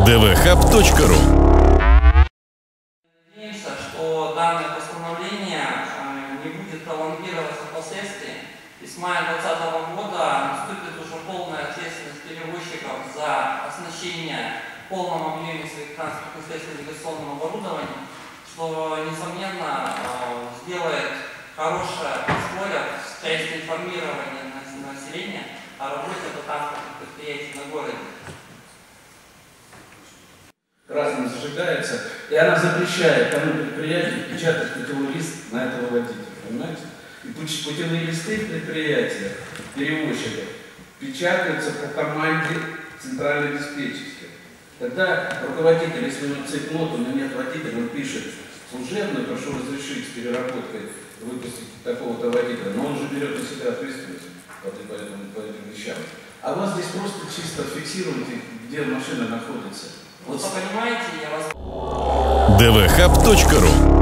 dvhub.ru. Надеемся, что данное постановление не будет пролонгироваться впоследствии. И с мая 2020 года наступит уже полная ответственность перевозчиков за оснащение в полном объеме своих транспортных средств навигационным оборудованием, что, несомненно, сделает хорошее подспорье в части информирования населения о работе транспортных предприятий на городе. Красным зажигается, и она запрещает тому предприятию печатать путевой лист на этого водителя, понимаете? И путевые листы предприятия, перевозчиков, печатаются по команде центральной диспетчерской. Когда руководитель, если у него цепнот, у него нет водителя, он пишет служебно, прошу разрешить с переработкой выпустить такого-то водителя, но он же берет на себя ответственность по этим вещам. А вас здесь просто чисто фиксируете, где машина находится. Вот понимаете, я вас... dvhub.ru